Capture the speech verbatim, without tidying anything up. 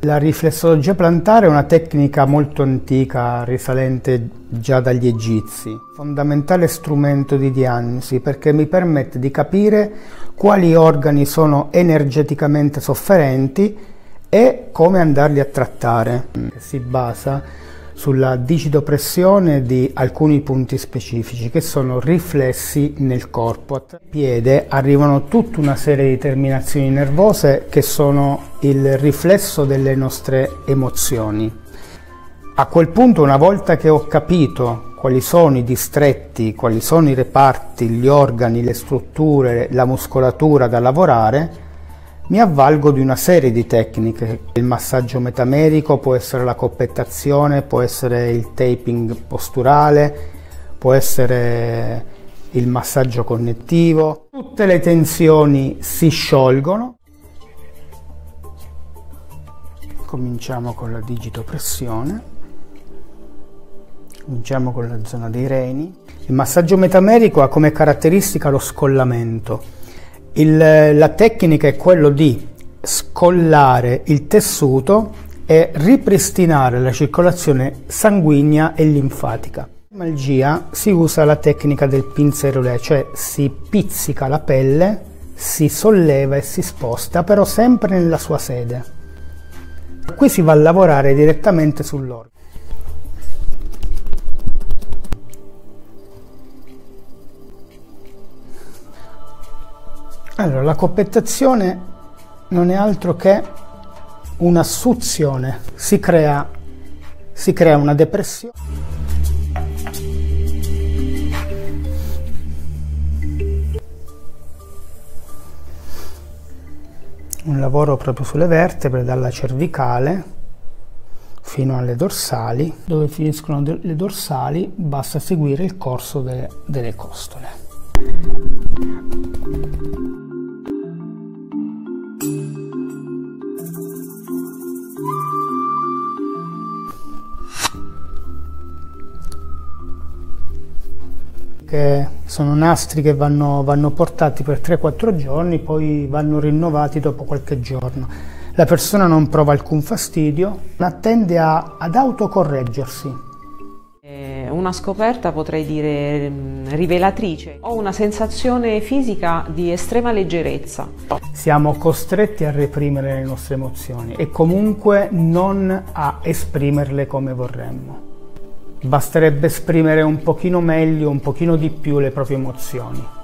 La riflessologia plantare è una tecnica molto antica, risalente già dagli egizi. Fondamentale strumento di diagnosi perché mi permette di capire quali organi sono energeticamente sofferenti e come andarli a trattare. Si basa sulla digitopressione di alcuni punti specifici che sono riflessi nel corpo. Al piede arrivano tutta una serie di terminazioni nervose che sono il riflesso delle nostre emozioni. A quel punto, una volta che ho capito quali sono i distretti, quali sono i reparti, gli organi, le strutture, la muscolatura da lavorare, mi avvalgo di una serie di tecniche. Il massaggio metamerico, può essere la coppettazione, può essere il taping posturale, può essere il massaggio connettivo. Tutte le tensioni si sciolgono. Cominciamo con la digitopressione. Cominciamo con la zona dei reni. Il massaggio metamerico ha come caratteristica lo scollamento. Il, la tecnica è quello di scollare il tessuto e ripristinare la circolazione sanguigna e linfatica. In malgia si usa la tecnica del pince roulé, cioè si pizzica la pelle, si solleva e si sposta, però sempre nella sua sede. Qui si va a lavorare direttamente sull'organo. Allora, la coppettazione non è altro che una suzione, si crea, si crea una depressione. Un lavoro proprio sulle vertebre, dalla cervicale fino alle dorsali. Dove finiscono le dorsali basta seguire il corso de, delle costole. Che sono nastri che vanno, vanno portati per tre quattro giorni, poi vanno rinnovati dopo qualche giorno. La persona non prova alcun fastidio, ma tende a, ad autocorreggersi. È una scoperta, potrei dire, rivelatrice. Ho una sensazione fisica di estrema leggerezza. Siamo costretti a reprimere le nostre emozioni e comunque non a esprimerle come vorremmo. Basterebbe esprimere un pochino meglio, un pochino di più le proprie emozioni.